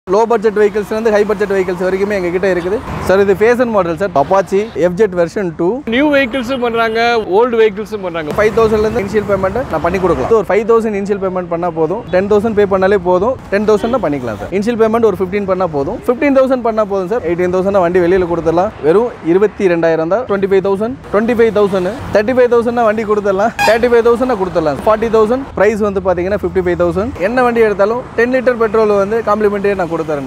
Low budget vehicles and high budget vehicles வரைக்குமே எங்க கிட்ட இருக்குது சார். இது Passion model sir. Apache FZ version 2 new vehicles பண்றாங்க, old vehicles பண்றாங்க. 5000 ல இருந்து இனிஷியல் பேமெண்ட் நான் பண்ணி கொடுக்கலாம். ஒரு 5000 இனிஷியல் பேமெண்ட் பண்ணா போதும். 10000 பே பண்ணாலே போதும். 10000 னா பண்ணிக்கலாம் சார். இனிஷியல் பேமெண்ட் ஒரு 15 பண்ணா போதும். 15000 பண்ணா போதும் சார். 18000 வண்டி வெளியில கொடுத்துடலாம். வெறும் 22000 தான். 25000 35000 வண்டி கொடுத்துடலாம். 35000 கொடுத்துடலாம். 40000 பிரைஸ் வந்து பாத்தீங்கன்னா 55000. என்ன வண்டி எடுத்தாலும் 10 லிட்டர் பெட்ரோல் வந்து காம்ப்ளிமெண்டரி நான் கொடுத்துறேன்.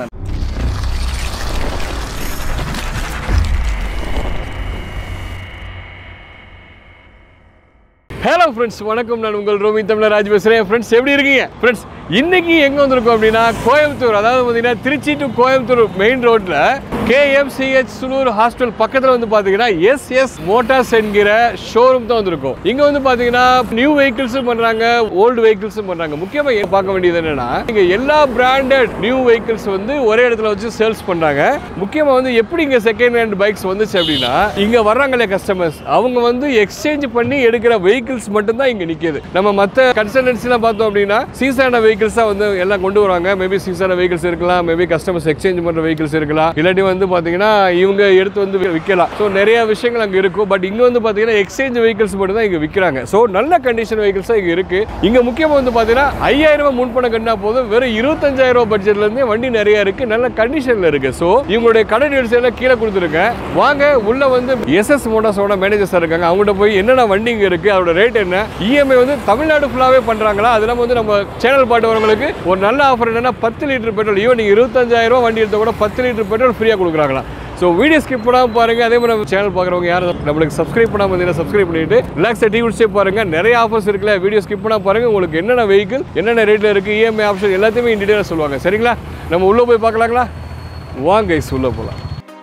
Hello friends, வணக்கம். நான் உங்கள் ரோமிங் தமிழராஜ் பேசுறேன். friends எப்படி இருக்கீங்க? friends இன்னைக்கு எங்க வந்திருக்கோம் அப்படினா கோயம்புத்தூர், அதாவது பாத்தீங்கன்னா திருச்சி டு கோயம்புத்தூர் மெயின் ரோட்ல KMCH Sulur ஹாஸ்டல் பக்கத்துல வந்து பாத்தீங்கன்னா SS மோட்டார்ஸ் என்கிற ஷோரூம் தான் வந்திருக்கோம். இங்க வந்து பாத்தீங்கன்னா நியூ vehicles பண்றாங்க, ஓல்ட் vehicles பண்றாங்க. முக்கியமா பார்க்க வேண்டியது என்னன்னா இங்க எல்லா பிராண்டட் நியூ vehicles வந்து ஒரே இடத்துல வச்சு சேல்ஸ் பண்றாங்க. முக்கியமா வந்து எப்படி இங்க செகண்ட் ஹேண்ட் பைக்ஸ் வந்துச்சு அப்படின்னா இங்க வர்றாங்களே கஸ்டமர்ஸ், அவங்க வந்து எக்ஸ்சேஞ்ச் பண்ணி எடுக்கிற vehicles மட்டும் தான் இங்க நிக்குது. நம்ம மத்த கன்சல்டன்சிலாம் பார்த்தோம் அப்படின்னா சீசான vehicles தான் வந்து எல்லாம் கொண்டு வராங்க. மேபி சீசான vehicles இருக்கலாம், மேபி கஸ்டமர்ஸ் எக்ஸ்சேஞ்ச் பண்ற vehicles இருக்கலாம், இல்லாட்டி வந்து பாத்தீங்கன்னா இவங்க எடுத்து வந்து விற்கலாம். சோ நிறைய விஷயங்கள் அங்க இருக்கும். பட் இங்க வந்து பாத்தீங்கன்னா எக்ஸ்சேஞ்ச் vehicles மட்டும் தான் இங்க விக்கிறாங்க. சோ நல்ல கண்டிஷன் vehicles இங்க இருக்கு. இங்க முக்கியமா வந்து பாத்தீங்கன்னா 5000 ரூபாய் முன்பணம் கட்டினா போதும், வெறும் 25000 ரூபாய் பட்ஜெட்ல இருந்து வண்டி நிறைய இருக்கு, நல்ல கண்டிஷன்ல இருக்கு. சோ இவங்களுடைய கடை டீடைல்ஸ் எல்லாம் கீழே கொடுத்துருக்கேன். வாங்க உள்ள வந்து SS மோட்டார்ஸோட மேனேஜர்ஸ் இருக்காங்க, அவங்ககிட்ட போய் என்னென்ன வண்டி இங்க இருக்கு, அதோட ரேட் என்ன, EMI வந்து தமிழ்நாடு ஃபுல்லாவே பண்றாங்களா, அதெல்லாம் வந்து நம்ம சேனல் பாட்டுறவங்களுக்கு ஒரு நல்ல ஆஃபர் என்னன்னா 10 லிட்டர் பெட்ரோல், ஈவன் நீங்க 25000 ரூபாய் வண்டி எடுத்தா கூட 10 லிட்டர் பெட்ரோல் ஃப்ரீயா கொடுக்குறாங்களா. ஸோ வீடியோ ஸ்கிப் பண்ணாமல் பாருங்க. அதே மாதிரி நம்ம சேனல் பார்க்குறவங்க யாரும் நம்மளுக்கு சப்ஸ்கிரைப் பண்ணாமல் இருந்தீங்கன்னா சப்ஸ்கிரைப் பண்ணிட்டு ரிலாக்ஸாக டிவி ஸ்டே பாருங்க. நிறைய ஆஃபர்ஸ் இருக்குல்ல, வீடியோ ஸ்கிப் பண்ணாமல் பாருங்க. உங்களுக்கு என்னென்ன வெஹிக்கிள், என்னென்ன ரேட்டில் இருக்குது, EMI ஆப்ஷன் எல்லாத்தையுமே இன் டீட்டெயிலாக சொல்லுவாங்க. சரிங்களா? நம்ம உள்ளே போய் பார்க்கலாங்களா? வாங்க உள்ளே போகலாம்.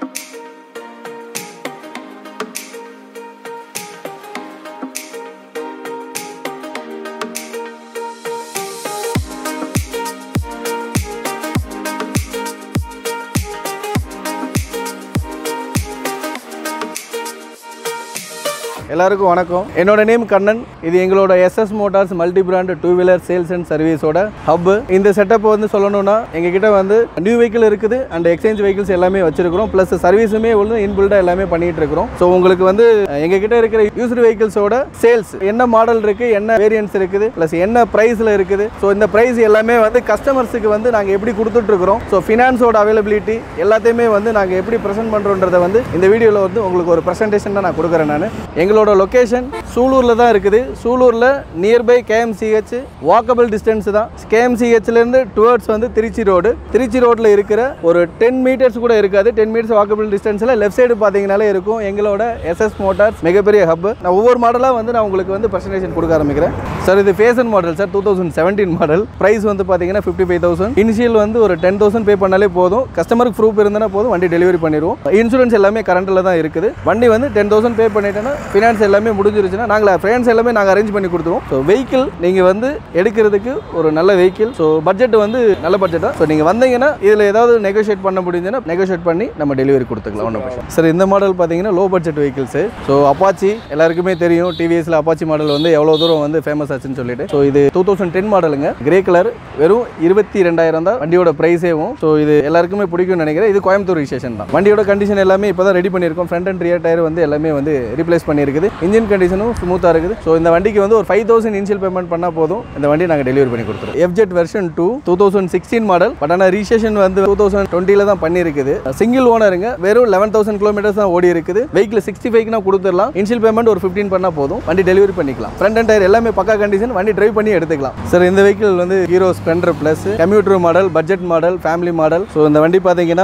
எல்லாருக்கும் வணக்கம். என்னோட நேம் கண்ணன். இது எங்களோட SS motors multi brand 2 wheeler sales and சர்வீஸோட ஹப். இந்த செட்டப் வந்து சொல்லணும்னா எங்ககிட்ட வந்து நியூ வெஹிக்கிள் இருக்குது அண்ட் எக்ஸ்சேஞ்ச் வெஹிக்கிள்ஸ் எல்லாமே வச்சிருக்கிறோம். ப்ளஸ் சர்வீஸுமே வந்து இன்பில்டா எல்லாமே பண்ணிட்டு இருக்கிறோம். ஸோ உங்களுக்கு வந்து எங்ககிட்ட இருக்கிற யூஸ்டு வெஹிக்கிள்ஸோட சேல்ஸ் என்ன மாடல் இருக்கு, என்ன வேரியன்ஸ் இருக்குது, ப்ளஸ் என்ன பிரைஸ்ல இருக்குது, ஸோ இந்த பிரைஸ் எல்லாமே வந்து கஸ்டமர்ஸுக்கு வந்து நாங்கள் எப்படி கொடுத்துட்டு இருக்கிறோம், ஸோ ஃபினான்ஸோட அவைலபிலிட்டி எல்லாத்தையுமே வந்து நாங்கள் எப்படி ப்ரெசென்ட் பண்ணுறோன்றதை வந்து இந்த வீடியோவில் வந்து உங்களுக்கு ஒரு ப்ரெசன்டேஷன் தான் நான் கொடுக்குறேன். நான் எங்களோட லொகேஷன் சூலூர்ல தான் இருக்குது. சூலூர்ல நியர்பை KMCH, வாக்கபிள் டிஸ்டன்ஸ் தான். KMCHல இருந்து டுவர்ட்ஸ் வந்து திருச்சி ரோடு. திருச்சி ரோட்ல இருக்கிற ஒரு 10 மீட்டர்ஸ் கூட இருக்காது, 10 மீட்டர்ஸ் வாக்கபிள் டிஸ்டன்ஸ்ல லெஃப்ட் சைடு பாத்தீங்கன்னாலே இருக்கும் எங்களோட SS மோட்டார்ஸ் மிகப்பெரிய ஹப். நான் ஒவ்வொரு மாடலா வந்து நான் உங்களுக்கு வந்து பிரசன்டேஷன் கொடுக்க ஆரம்பிக்கிறேன். சார் இது Passion model sir, 2017 model. Price வந்து பாத்தீங்கன்னா 55000. இனிஷியல் வந்து ஒரு 10000 பே பண்ணாலே போதும். கஸ்டமருக்கு ப்ரூஃப் இருந்தா போதும், வண்டி டெலிவரி பண்ணிடுவோம். இன்சூரன்ஸ் எல்லாமே கரண்ட்ல தான் இருக்குது. வண்டி வந்து 10000 பே பண்ணிட்டேன்னா ஃபினான்ஸ் எல்லாமே முடிஞ்சிருச்சுன்னா நாங்கள் ஃபினான்ஸ் எல்லாமே நாங்கள் அரேஞ்ச் பண்ணி கொடுத்துருவோம். ஸோ வெஹிக்கிள் நீங்கள் வந்து எடுக்கிறதுக்கு ஒரு நல்ல வெஹிக்கிள். ஸோ பட்ஜெட் வந்து நல்ல பட்ஜெட் தான். ஸோ நீங்கள் வந்தீங்கன்னா இதில் ஏதாவது நெகோஷியேட் பண்ண முடிஞ்சுன்னா நெகோஷியேட் பண்ணி நம்ம டெலிவரி கொடுத்துக்கலாம். ஒன்றும் பிரச்சனை. சார் இந்த மாடல் பார்த்தீங்கன்னா low budget vehicles. So Apache எல்லாருக்குமே தெரியும், TVSல அப்பாச்சி மாடல் வந்து எவ்வளோ தூரம் வந்து ஃபேமஸ் ஆச்சுன்னு சொல்லிட்டு. ஸோ இது 2010 மாடலுங்க, கிரே கலர், வெறும் 22000 தான் வண்டியோட ப்ரைஸேவும். ஸோ இது எல்லாருக்குமே பிடிக்கும்னு நினைக்கிறேன். இது கோயம்புத்தூர் ரிஜிஸ்ட்ரேஷன் தான். வண்டியோட கண்டிஷன் எல்லாமே இப்போ தான் ரெடி பண்ணியிருக்கோம். ஃப்ரண்ட் அண்ட் ரியர் டயர் வந்து எல்லாமே வந்து ரீப்ளேஸ் பண்ணியிருக்குது. இன்ஜின் கண்டிஷனும் ஸ்மூத்தாக இருக்குது. ஸோ இந்த வண்டிக்கு வந்து ஒரு 5000 இனிஷியல் பேமெண்ட் பண்ணால் போதும், இந்த வண்டி நாங்கள் டெலிவரி பண்ணி கொடுத்துருவோம். FZ version 2 2016 model. பட் ஆனால் ரிஜிஸ்ட்ரேஷன் வந்து 2020 தான் பண்ணியிருக்குது. சிங்கிள் ஓனருங்க, வெறும் 11000 கிலோமீட்டர்ஸ் தான் ஓடி இருக்குது. வெஹிக்கிள் 65க்கு கொடுத்துடலாம். இனிஷியல் பேமெண்ட் ஒரு 15 பண்ணால் போதும், வண்டி டெலிவரி பண்ணிக்கலாம். ஃப்ரண்ட் அண்ட் டயர் எல்லாமே பக்கா கண்டிஷன், வண்டி டிரைவ் பண்ணி எடுத்துக்கலாம். சார் இந்த வெஹிக்கிள் வந்து Hero Splendor plus commuter model, budget model, family model. So இந்த வண்டி பார்த்தீங்கன்னா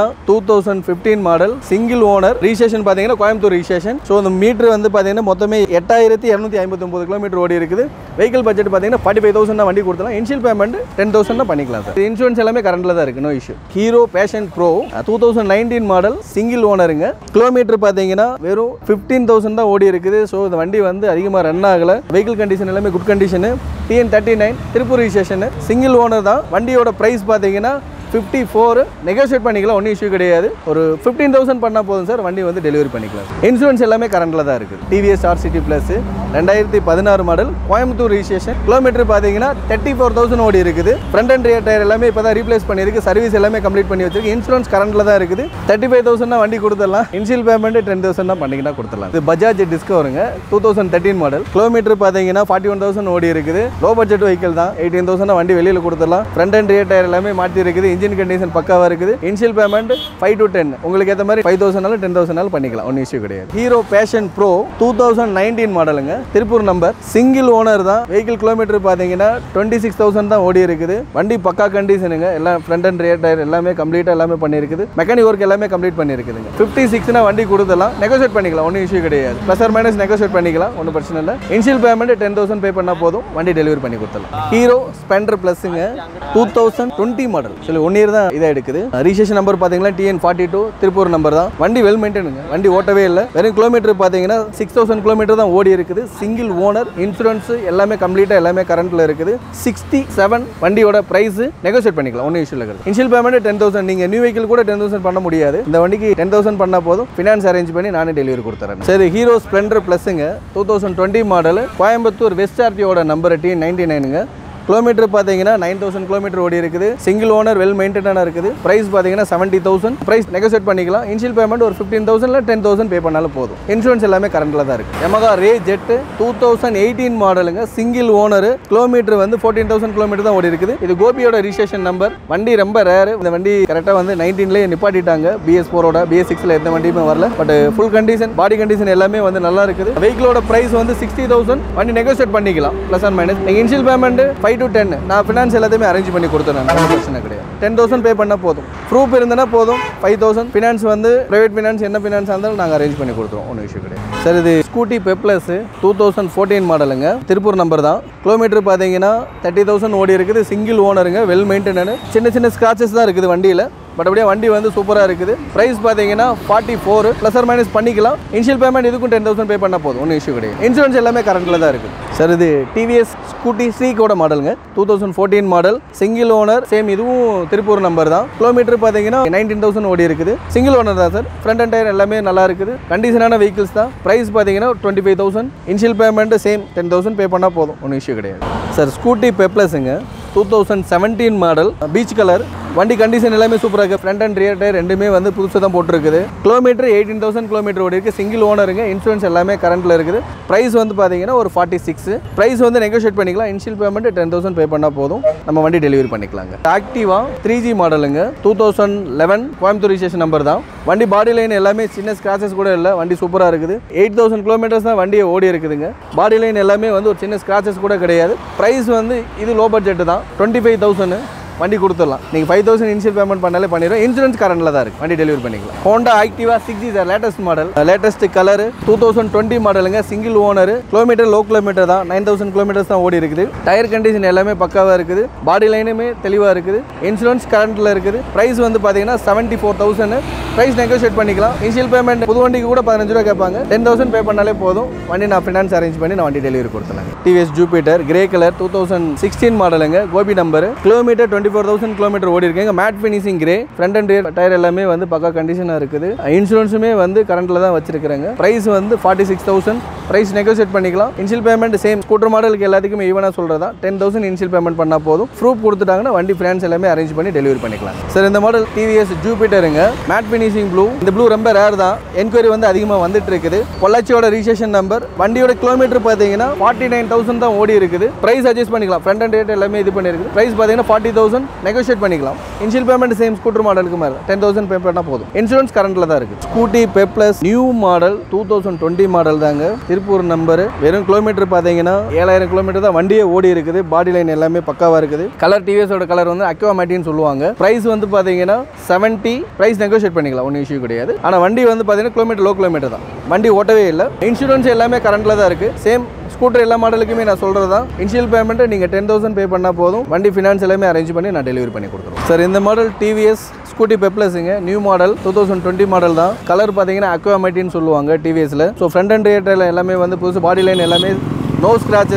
2015 மாடல், சிங்கிள் ஓனர், ரிஜிஸ்ட்ரேஷன் பார்த்தீங்கன்னா கோயம்புத்தூர் ரிஜிஸ்ட்ரேஷன். ஸோ இந்த மீட்டர் வந்து பார்த்தீங்கன்னா மொத்தமே 8259 கிலோமீட்டர் ஓடி இருக்குது. வெஹிக்கிள் பட்ஜெட் பார்த்தீங்கன்னா 45000 தான் வண்டி கொடுத்தலாம். இனிஷியல் பேமெண்ட் 10000 தான் பண்ணிக்கலாம் சார். இன்சூரன்ஸ் எல்லாமே கரண்ட்ல தான் இருக்கு, no issue. Hero Passion Pro 2019 model, single ஓனருங்க. கிலோமீட்டர் பார்த்தீங்கன்னா வெறும் 15000 தான் ஓடி இருக்குது. ஸோ இந்த வண்டி வந்து அதிகமாக ரன் ஆகல. வெஹிக்கிள் கண்டிஷன் எல்லாமே good condition. TN39 Tiruppur registration, single owner தான். வண்டியோட பிரைஸ் பார்த்தீங்கன்னா 54 நெகோஷியேட் பண்ணிக்கலாம், ஒன்றும் இஷ்யூ கிடையாது. ஒரு 15,000 பண்ணால் போதும் சார், வண்டி வந்து டெலிவரி பண்ணிக்கலாம். இன்சூரன்ஸ் எல்லாமே கரண்டில் தான் இருக்குது. TVS RCT plus 2016 model, Coimbatore registration. Kilometer பார்த்தீங்கன்னா 34,000 ஓடி இருக்குது. ஃப்ரண்ட் அண்ட் ரியர் டயர் எல்லாமே இப்போ தான் ரீப்ளேஸ் பண்ணியிருக்கு. சர்வீஸ் எல்லாமே கம்ப்ளீட் பண்ணி வச்சிருக்கு. இன்சூரன்ஸ் கரண்டில் தான் இருக்குது. 35,000 வண்டி கொடுத்துடலாம். இனிஷியல் பேமெண்ட் 10,000 தான் பண்ணிக்கிட்டா கொடுத்துடலாம். இது பஜாஜ் டிஸ்கவருங்க, 2013 மாடல். கிலோமீட்டர் பார்த்தீங்கன்னா 41,000 ஓடி இருக்குது. லோ பட்ஜெட் வெஹிக்கிள் தான். 18,000 வண்டி வெளியில் கொடுத்துடலாம். ஃப்ரண்ட் அண்ட் ரியர் டயர் எல்லாமே மாற்றி இருக்குது. இன்ஜின் கண்டிஷன் பக்காவாக இருக்குது. இனிஷியல் பேமெண்ட் 5 to 10, உங்களுக்கு ஏற்ற மாதிரி 5,000 10,000 பண்ணிக்கலாம், ஒன்றும் இஷ்யூ கிடையாது. ஹீரோ பேஷன் ப்ரோ 2019 மாடலுங்க, திருப்பூர் நம்பர், சிங்கிள் ஓனர் தான். வெஹிக்கிள் கிலோமீட்டர் பார்த்தீங்கன்னா 26,000 தான் ஓடி இருக்குது. வண்டி பக்கா கண்டிஷனுங்க, எல்லாம் ஃப்ரண்ட் அண்ட் ரியர் டயர் எல்லாமே கம்ப்ளீட்டாக எல்லாமே பண்ணியிருக்குது. மெக்கானிக் ஒர்க் எல்லாமே கம்ப்ளீட் பண்ணியிருக்குதுங்க. 56 வண்டி கொடுத்தலாம், நெகோஷியேட் பண்ணிக்கலாம், ஒன்றும் இஷ்யூ கிடையாது. ப்ளஸ் ஆர் மைனஸ் நெகோஷியேட் பண்ணிக்கலாம், ஒன்றும் பிரச்சனை இல்லை. இனிஷியல் பேமெண்ட் 10,000 பே பண்ணால் போதும், வண்டி டெலிவரி பண்ணி கொடுத்துடலாம். ஹீரோ ஸ்பெண்டர் ப்ளஸ்ங்க 2020 மாடல், சரி 1 இயர் தான் இதாக எடுக்குது. ரிஜிஸ்ட்ரேஷன் நம்பர் பார்த்தீங்கன்னா TN42 திருப்பூர் நம்பர் தான். வண்டி வெல் மெயின்டெனுங்க, வண்டி ஓட்டவே இல்லை. வெறும் கிலோமீட்டர் பார்த்தீங்கன்னா 6,000 கிலோமீட்டர் தான் ஓடி இருக்குது. சிங்கிள் ஓனர், இன்சூரன்ஸ் எல்லாமே கம்ப்ளீட்டாக எல்லாமே கரண்ட்டில் இருக்குது. 67 வண்டியோட ப்ரைஸ் நெகோஷியேட் பண்ணிக்கலாம், ஒன்றும் இஷ்யூ இல்லை. இனிஷியல் பேமெண்ட் 10,000, நீங்கள் நியூ வெஹிக்கிள் கூட 10,000 பண்ண முடியாது. இந்த வண்டிக்கு 10,000 பண்ணால் போதும், ஃபினான்ஸ் அரேஞ்ச் பண்ணி நானே டெலிவரி கொடுத்துறேன். சரி, ஹீரோ ஸ்ப்ளெண்டர் ப்ளஸ்ஸுங்க 2020 மாடல், கோயம்புத்தூர் வெஸ்ட் ஆர்டியோட நம்பர் T99ங்க. கிலோமீட்டர் பார்த்தீங்கன்னா 9,000 கிலோமீட்டர் ஓடி இருக்குது. சிங்கிள் ஓனர், வெல் மெயின்டெனாக இருக்குது. ப்ரைஸ் பார்த்தீங்கன்னா 70,000. ப்ரைஸ் நெகோஷியேட் பண்ணிக்கலாம். இனிஷியல் பேமெண்ட் ஒரு 15,000 இல்லை 10,000 பே பண்ணாலும் போதும். இன்சூரன்ஸ் எல்லாமே கரண்டில் தான் இருக்குது. Yamaha ரே ஜெட் 2018 மாடலுங்க, சிங்கிள் ஓனர். கிலோமீட்டர் வந்து 14,000 கிலோமீட்டர் தான் ஓடி இருக்குது. இது கோபியோட ரிஜிஸ்ட்ரேஷன் நம்பர். வண்டி ரொம்ப ரேரு. இந்த வண்டி கரெக்டாக வந்து 19லேயே நிப்பாட்டிட்டாங்க. BS4ஓட, BS6ல் எந்த வண்டியுமே வரல. But full condition, body condition எல்லாமே வந்து நல்லா இருக்குது. வெஹிக்கிளோட ப்ரைஸ் வந்து 60,000. வண்டி நெகோஷியேட் பண்ணிக்கலாம், plus or minus. Initial payment 5 to 10, நான் ஃபினான்ஸ் எல்லாத்தையுமே அரேஞ்ச் பண்ணி கொடுத்துறேன், பிரச்சனை கிடையாது. 10,000 பே பண்ணால் போதும். ப்ரூஃப் இருந்தனா போதும். 5,000 ஃபினான்ஸ் வந்து பிரைவேட் ஃபினான்ஸ், என்ன ஃபினான்ஸ் இருந்தாலும் நாங்கள் அரேஞ்ச் பண்ணி கொடுத்துருவோம், ஒன்றும் இஷ்யூ கிடையாது. சார், இது ஸ்கூட்டி பெப்ளஸ் 2014 மாடலுங்க, திருப்பூர் நம்பர் தான். கிலோமீட்டர் பார்த்தீங்கன்னா 30,000 ஓடி இருக்குது. சிங்கிள் ஓனருங்க, வெல் மெயின்டெனு. சின்ன சின்ன ஸ்க்ராச்சஸ் தான் இருக்குது வண்டியில். பட் அப்படியே வண்டி வந்து சூப்பராக இருக்குது. ப்ரைஸ் பார்த்தீங்கன்னா 44, ப்ளஸ் ஆர் மைனஸ் பண்ணிக்கலாம். இனிஷியல் பேமெண்ட் இதுக்கும் 10,000 பே பண்ணால் போதும், ஒன்றும் இஷ்யூ கிடையாது. இன்சூரன்ஸ் எல்லாமே கரண்டில் தான் இருக்குது. சார், இது டிவிஎஸ் ஸ்கூட்டி ஸ்ரீக்கோட மாடலுங்க, 2014 மாடல், சிங்கிள் ஓனர், சேம் இதுவும் திருப்பூர் நம்பர் தான். கிலோமீட்டர் பார்த்தீங்கன்னா 19,000 ஓடி இருக்குது. சிங்கிள் ஓனர் தான் சார். ஃப்ரண்ட் அண்ட் டயர் எல்லாமே நல்லா இருக்குது. கண்டிஷனான வெஹிக்கிள்ஸ் தான். ப்ரைஸ் பார்த்தீங்கன்னா 25,000. இனிஷியல் பேமெண்ட் சேம் 10,000 பே பண்ணால் போதும், ஒன்றும் இஷ்யூ கிடையாது. சார், ஸ்கூட்டி பெப்ளஸுங்க 2017 மாடல், பீச் கலர். வண்டி கண்டிஷன் எல்லாமே சூப்பராக இருக்குது. ஃப்ரண்ட் அண்ட் ரியர் டயர் ரெண்டுமே வந்து புதுசாக தான் போட்டிருக்குது. கிலோமீட்டர் 18,000 கிலோமீட்டர் ஓடி இருக்குது. சிங்கிள் ஓனருங்க, இன்சூரன்ஸ் எல்லாமே கரண்ட்டில் இருக்குது. ப்ரைஸ் வந்து பார்த்தீங்கன்னா ஒரு 46. ப்ரைஸ் வந்து நெகோஷியேட் பண்ணிக்கலாம். இனிஷியல் பேமெண்ட் 10,000 பே பண்ணால் போதும், நம்ம வண்டி டெலிவரி பண்ணிக்கலாங்க. ஆக்டிவா 3G மாடலுங்க, 2011 கோயம்புத்தூர் ரிஜிஸ்ட்ரேஷன் நம்பர் தான். வண்டி பாடி லைன் எல்லாமே சின்ன ஸ்க்ராச்சஸ் கூட இல்லை. வண்டி சூப்பராக இருக்குது. 8,000 கிலோமீட்டர்ஸ் தான் வண்டியை ஓடி இருக்குதுங்க. பாடி லைன் எல்லாமே வந்து ஒரு சின்ன ஸ்க்ராச்சஸ் கூட கிடையாது. ப்ரைஸ் வந்து இது லோ பட்ஜெட் தான், 25,000 வண்டி கொடுத்துடலாம். நீங்கள் 5,000 இனிஷியல் பேமெண்ட் பண்ணாலே பண்ணிடுவோம். இன்சூரன்ஸ் கரண்டில் தான் இருக்குது, வண்டி டெலிவரி பண்ணிக்கலாம். Honda Activa 6G sir, latest model, latest colour, 2020 மாடலுங்க, single owner. Kilometer low kilometer தான், 9,000 கிலோமீட்டர்ஸ் தான் ஓடி இருக்குது. டயர் கண்டிஷன் எல்லாமே பக்காவாக இருக்குது. பாடி லைனுமே தெளிவாக இருக்குது. இன்சூரன்ஸ் கரண்டில் இருக்குது. ப்ரைஸ் வந்து பார்த்தீங்கன்னா 74,000. ப்ரைஸ் நெகோஷியேட் பண்ணிக்கலாம். இனிஷியல் பேமெண்ட் புது வண்டிக்கு கூட 15 ரூபா கேட்பாங்க. 10,000 பே பண்ணாலே போதும், வண்டி நான் ஃபினான்ஸ் அரேஞ்ச் பண்ணி நான் வண்டி டெலிவரி கொடுத்துருங்க. டிவிஎஸ் ஜூபிட்டர் கிரே கலர் 2016 மாடலுங்க, கோபி நம்பர். கிலோமீட்டர் 24,000 கிலோமீட்டர் ஓடி இருக்குங்க. Matte finishing grey. Front and rear tyre எல்லாமே வந்து பக்கா கண்டிஷனாக இருக்குது. இன்சூரன்ஸுமே வந்து கரண்ட்டில் தான் வச்சிருக்காங்க. ப்ரைஸ் வந்து 46,000. ப்ரைஸ் நெகோஷியேட் பண்ணிக்கலாம். இனிஷியல் பேமெண்ட் சேம் ஸ்கூட்டர் மாடலுக்கு எல்லாத்துக்குமே ஈவனாக சொல்கிறதா 10,000 இனிஷியல் பேமெண்ட் பண்ணால் போதும். ப்ரூஃப் கொடுத்துட்டாங்கன்னா வண்டி ஃபினான்ஸ் எல்லாமே அரேஞ்ச் பண்ணி டெலிவரி பண்ணிக்கலாம். சார், இந்த மாடல் டிவிஎஸ் ஜூபிட்டருங்க, மேட் ஃபினிஷிங் ப்ளூ. இந்த ப்ளூ ரொம்ப ரேர் தான். என்கொயரி வந்து அதிகமாக வந்துட்டு இருக்குது. பொள்ளாச்சியோட ரிஜிஸ்ட்ரேஷன் நம்பர். வண்டியோட கிலோமீட்டர் பார்த்தீங்கன்னா 49,000 தான் ஓடி இருக்குது. ப்ரைஸ் அட்ஜஸ்ட் பண்ணிக்கலாம். ஃப்ரண்ட் அண்ட் ரியர் எல்லாமே இது பண்ணிருக்கு. ப்ரைஸ் பார்த்தீங்கன்னா 40,000 நெகோஷியேட் பண்ணிக்கலாம். இனிஷியல் பேமெண்ட் சேம் ஸ்கூட்டர் மாடலுக்கு மேலே 10,000 பே பண்ணால் போதும். இன்சூரன்ஸ் கரண்ட்டில் தான் இருக்குது. Scooty Pep Plus new model 2020 model தாங்க, திருப்பூர் நம்பர். வெறும் கிலோமீட்டர் பார்த்தீங்கன்னா 7,000 கிலோமீட்டர் தான் வண்டியே ஓடி இருக்குது. பாடி லைன் எல்லாமே பக்காவாக இருக்குது. கலர் டிவிஎஸோட கலர் வந்து அக்வா மேட்டின்னு சொல்லுவாங்க. ப்ரைஸ் வந்து பார்த்தீங்கன்னா 70. ப்ரைஸ் நெகோஷியேட் பண்ணிக்கலாம், ஒன்றும் இஷ்யூ கிடையாது. ஆனால் வண்டி வந்து பார்த்தீங்கன்னா கிலோமீட்டர் லோ கிலோமீட்டர் தான். வண்டி ஓட்டவே இல்லை. இன்சூரன்ஸ் எல்லாமே கரண்ட்டில் தான் இருக்குது. சேம் ஸ்கூட்டர் எல்லா மாடலுக்குமே நான் சொல்கிறது தான். இனிஷியல் பேமெண்ட் நீங்கள் 10,000 பே பண்ணால் போதும், வண்டி ஃபினான்ஸ் எல்லாமே அரேஞ்ச் பண்ணி நான் டெலிவரி பண்ணி கொடுத்துருவோம். சார், இந்த மாடல் டிவிஎஸ் ஸ்கூட்டி பெப்ளஸுங்க, நியூ மாடல் 2020 மாடல் தான். கலர் பார்த்தீங்கன்னா அக்வா மேட்டின்னு சொல்லுவாங்க டிவிஎஸ்ல. ஸோ ஃப்ரண்ட் அண்ட் ரியர் எல்லாமே வந்து புதுசு. பாடி லைன் எல்லாமே நோ ஸ்க்ராச்சஸ்.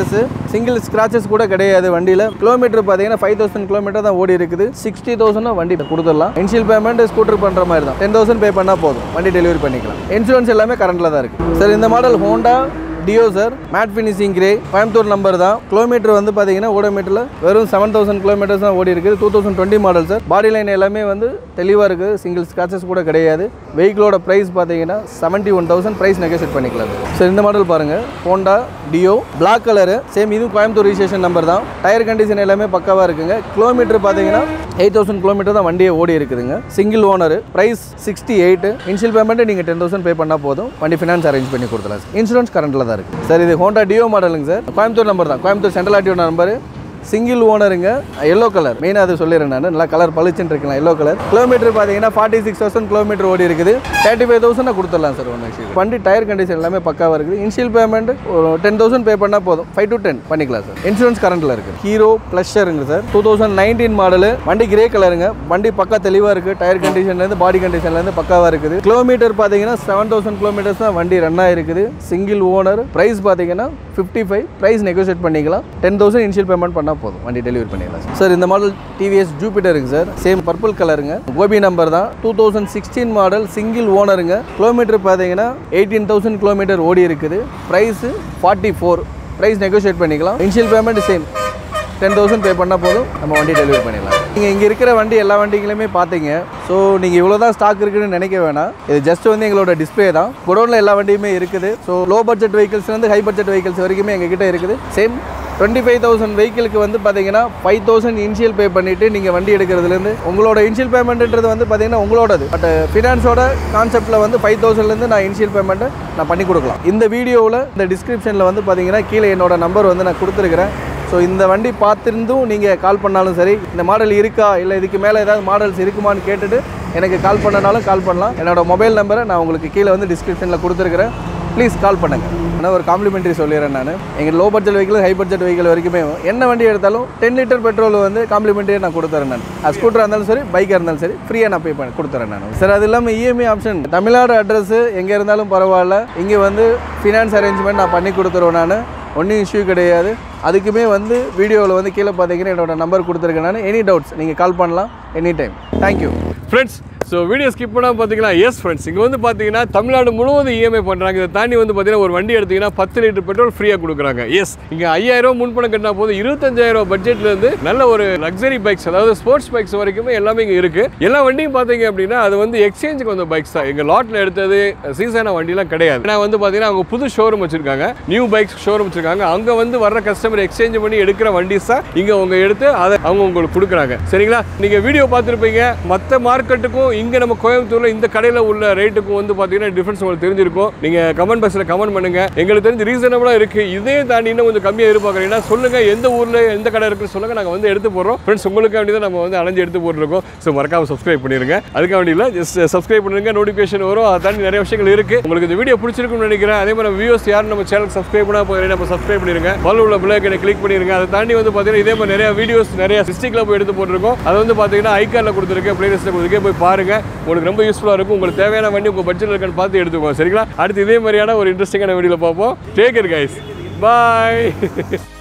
சிங்கிள் ஸ்கிராச்சஸ் கூட கிடையாது வண்டியில். கிலோமீட்டர் பார்த்தீங்கன்னா 5000 கிலோமீட்டர் தான் ஓடி இருக்குது. 60,000 வண்டி கொடுத்துடலாம். இனிஷியல் பேமெண்ட் ஸ்கூட்டர் பண்ணுற மாதிரி தான் 10,000 பே பண்ணால் போதும், வண்டி டெலிவரி பண்ணிக்கலாம். இன்சூரன்ஸ் எல்லாமே கரண்டில் தான் இருக்குது சார். இந்த model Honda Dio sir, matte finishing grey, Coimbatore number தான். கிலோமீட்டர் வந்து பார்த்தீங்கன்னா ஓடோமீட்டரில் வெறும் 7000 கிலோமீட்டர்ஸ் தான் ஓடி இருக்குது. 2020 மாடல் சார். பாடி லைன் எல்லாமே வந்து தெளிவாக இருக்குது. சிங்கிள் ஸ்கிராச்சஸ் கூட கிடையாது. வெஹிக்கிளோட ப்ரைஸ் பார்த்தீங்கன்னா 71,000. ப்ரைஸ் நெகோஷியேட் பண்ணிக்கலாம் சார். இந்த மாடல் பாருங்கள், Honda Dio black colour, same இதுவும் கோயம்புத்தூர் ரிஜிஸ்ட்ரேஷன் நம்பர் தான். டயர் கண்டிஷன் எல்லாமே பக்காவாக இருக்குங்க. கிலோமீட்டர் பார்த்தீங்கன்னா 8000 கிலோமீட்டர் தான் வண்டியை ஓடி இருக்குதுங்க. Single owner, price 68. Initial payment நீங்கள் 10,000 பே பண்ணால் போதும், வண்டி ஃபினான்ஸ் அரேஞ்ச் பண்ணி கொடுத்துலாம். இன்சூரன்ஸ் கரண்டில் தான் இருக்குது சார். இது ஹோண்டா டியோ மாடலுங்க சார். கோயம்புத்தூர் நம்பர் தான், Coimbatore central RTO number. Single ஓனருங்க, எல்லோ கலர். மெயினாக அது சொல்லிடுறேன் நான், நல்லா கலர் பளிச்சுன்னு இருக்கலாம், எல்லோ கலர். கிலோமீட்டர் பார்த்தீங்கன்னா 46,000 கிலோமீட்டர் ஓடி இருக்குது. 35,000 கொடுத்துடலாம் சார். ஒன்று வண்டி டயர் கண்டிஷன் எல்லாமே பக்காவாக இருக்குது. இனிஷியல் பேமெண்ட் 10,000 பே பண்ணால் போதும், 5 to 10 பண்ணிக்கலாம் சார். இன்சூரன்ஸ் கரண்டில் இருக்குது. ஹீரோ ப்ளஷருங்க சார், 2019 மாடலு. வண்டி கிரே கலருங்க. வண்டி பக்கா தெளிவாக இருக்குது. டயர் கண்டிஷன்லேருந்து பாடி கண்டிஷன்லேருந்து பக்காவாக இருக்குது. கிலோமீட்டர் பார்த்தீங்கன்னா 7000 கிலோமீட்டர்ஸ் தான் வண்டி ரன் ஆகிருக்குது. சிங்கிள் ஓனர், ப்ரைஸ் பார்த்தீங்கன்னா 55. ப்ரைஸ் நெகோஷியேட் பண்ணிக்கலாம். 10,000 இனிஷியல் பேமெண்ட் பண்ணால் போதும், வண்டி டெலிவரி பண்ணிடலாம் சார். இந்த மாடல் டிவிஎஸ் ஜூபிட்டருங்க சார். சேம் பர்பிள் கலருங்க. கோபி நம்பர் தான். 2016 மாடல், சிங்கிள் ஓனருங்க. கிலோமீட்டர் பார்த்தீங்கன்னா 18,000 கிலோமீட்டர் ஓடி இருக்குது. ப்ரைஸ் 44. ப்ரைஸ் நெகோஷியேட் பண்ணிக்கலாம். இனிஷியல் பேமெண்ட் சேம் 10,000 பே பண்ணால் போதும், நம்ம வண்டி டெலிவரி பண்ணிடலாம். நீங்கள் இங்கே இருக்கிற வண்டி எல்லா வண்டிகளுமே பார்த்தீங்க. ஸோ நீங்கள் இவ்வளோ தான் ஸ்டாக் இருக்குதுன்னு நினைக்க வேணாம். இது ஜஸ்ட் வந்து எங்களோட டிஸ்பிளே தான். குடோனில் எல்லா வண்டியுமே இருக்குது. ஸோ லோ பட்ஜெட் வெஹிக்கிள்ஸ்லேருந்து ஹை பட்ஜெட் வெஹிக்கிள்ஸ் வரைக்குமே எங்ககிட்ட இருக்குது. சேம் 25,000 வெஹிக்கிளுக்கு வந்து பார்த்தீங்கன்னா 5,000 இனிஷியல் பே பண்ணிவிட்டு நீங்கள் வண்டி எடுக்கிறதுலேருந்து உங்களோட இனிஷியல் பேமெண்ட்ன்றது வந்து பார்த்தீங்கன்னா உங்களோடது. பட் ஃபினான்ஸோட கான்செப்ட்டில் வந்து 5,000லேருந்து நான் இனிஷியல் பேமெண்ட்டை நான் பண்ணி கொடுக்கலாம். இந்த வீடியோவில் இந்த டிஸ்கிரிப்ஷனில் வந்து பார்த்தீங்கன்னா கீழே என்னோட நம்பர் வந்து நான் கொடுத்துருக்கிறேன். ஸோ இந்த வண்டி பார்த்துருந்தும் நீங்கள் கால் பண்ணாலும் சரி, இந்த மாடல் இருக்கா இல்லை இதுக்கு மேலே ஏதாவது மாடல்ஸ் இருக்குமான்னு கேட்டுட்டு எனக்கு கால் பண்ணனாலும் கால் பண்ணலாம். என்னோட மொபைல் நம்பரை நான் உங்களுக்கு கீழே வந்து டிஸ்கிரிப்ஷனில் கொடுத்துருக்கிறேன். ப்ளீஸ் கால் பண்ணுங்கள். ஆனால் ஒரு காம்ப்ளிமெண்ட்ரி சொல்லிடுறேன் நான். எங்கள் low budget vehicle high budget vehicle வரைக்குமே என்ன வண்டி எடுத்தாலும் 10 லிட்டர் பெட்ரோல் வந்து காம்ப்ளிமெண்ட்ரியாக நான் கொடுத்துறேன் நான். அது ஸ்கூட்டராக இருந்தாலும் சரி, பைக்காக இருந்தாலும் சரி, ஃப்ரீயாக நான் பே பண்ணி கொடுத்துறேன் நான் சார். அது இல்லாமல் EMI ஆப்ஷன், தமிழ்நாடு அட்ரஸ் எங்கே இருந்தாலும் பரவாயில்ல, இங்கே வந்து ஃபினான்ஸ் அரேஞ்ச்மெண்ட் நான் பண்ணி கொடுத்துருவேன் நான். ஒன்றும் இஷ்யூ கிடையாது. அதுக்குமே வந்து வீடியோவில் வந்து கீழே பார்த்தீங்கன்னா என்னோட நம்பர் கொடுத்துருக்கேன் நான். எனி டவுட்ஸ் நீங்கள் கால் பண்ணலாம் any time. Thank you friends. So video skip பண்ணால் பார்த்தீங்கன்னா எஸ் ஃப்ரெண்ட்ஸ், இங்கே வந்து பார்த்தீங்கன்னா தமிழ்நாடு முழுவதும் EMI பண்ணுறாங்க. இதை தாண்டி வந்து பார்த்தீங்கன்னா ஒரு வண்டி எடுத்திங்கன்னா 10 லிட்டர் பெட்ரோல் ஃப்ரீயாக கொடுக்குறாங்க. எஸ், இங்கே 5,000 முன்பணம் கட்டினா போது 25,000 பட்ஜெட்லேருந்து நல்ல ஒரு லக்ஸரி பைக்ஸ், அதாவது ஸ்போர்ட்ஸ் பைக்ஸ் வரைக்குமே எல்லாமே இங்கே இருக்குது. எல்லா வண்டியும் பார்த்தீங்க அப்படின்னா அது வந்து எக்ஸ்சேஞ்சுக்கு வந்த பைக்ஸ் தான். எங்கள் லாட்டில் எடுத்தது சீசனான வண்டிலாம் கிடையாது. ஏன்னா வந்து பார்த்தீங்கன்னா அவங்க புது ஷோரூம் வச்சுருக்காங்க, நியூ பைக்ஸ் ஷோரூம் வச்சுருக்காங்க. அங்கே வந்து வர்ற கஸ்டமர் எக்ஸ்சேஞ்ச் பண்ணி எடுக்கிற வண்டிஸ் தான் இங்கே அவங்க எடுத்து அதை அவங்க உங்களுக்கு கொடுக்குறாங்க. சரிங்களா? நீங்கள் வீடியோ பார்த்துருப்பீங்க. மற்ற மார்க்கெட்டுக்கும் இங்கே நம்ம கோயம்புத்தூர் இந்த கடையில் உள்ள ரேட்டுக்கும் வந்து பார்த்தீங்கன்னா டிஃபரன்ஸ் உங்களுக்கு தெரிஞ்சிருக்கும். நீங்கள் கமெண்ட் பாக்ஸில் கமெண்ட் பண்ணுங்க. எங்களுக்கு தெரிஞ்சு ரீசனபிளாக இருக்குது. இதே தாண்டி இன்னும் கொஞ்சம் கம்மியாக எதிர்பார்க்குறீங்கன்னா சொல்லுங்கள், எந்த ஊரில் எந்த கடை இருக்குன்னு சொல்லுங்கள், நாங்கள் வந்து எடுத்து போடுறோம். ஃப்ரெண்ட்ஸ், உங்களுக்கு வேண்டி தான் நம்ம வந்து அலைஞ்சு எடுத்து போட்டுருக்கோம். ஸோ மறக்காமல் சப்ஸ்கிரைப் பண்ணிடுங்க. அதுக்கு வேண்டி இல்லை, ஜஸ்ட் சப்ஸ்கிரைப் பண்ணுங்க, நோட்டிஃபிகேஷன் வரும். அதை தாண்டி நிறைய விஷயங்கள் இருக்குது. உங்களுக்கு இந்த வீடியோ பிடிச்சிருக்குன்னு நினைக்கிறேன். அதே மாதிரி வியூஸ் யாரும் நம்ம சேனல் சப்ஸ்கிரைப் பண்ணால் போகிறேன், நம்ம சப்ஸ்கிரைப் பண்ணிடுங்க. பல்ல உள்ள பிளேக் கிளிக் பண்ணிடுங்க. அதை தாண்டி வந்து பார்த்தீங்கன்னா இதே மாதிரி நிறைய வீடியோஸ் நிறைய டிஸ்ட்ரிக்ட்ல போய் எடுத்து போட்டுருக்கோம். அதை வந்து பார்த்தீங்கன்னா ஐகானில் கொடுத்துருக்கேன், பிளேலிஸ்ட்டில் கொடுத்துருக்கேன், போய் பாருங்க. உங்களுக்கு ரொம்ப யூஸ்ஃபுல்லாக இருக்கும். உங்களுக்கு தேவையான வண்டி உங்கள் பட்ஜெட்டில் இருக்கான்னு பார்த்து எடுத்துக்கோங்க. சரிங்களா? அடுத்து இதே மாதிரியான ஒரு இன்ட்ரெஸ்டிங்கான வீடியோவில் பார்ப்போம். Take care guys. பாய்.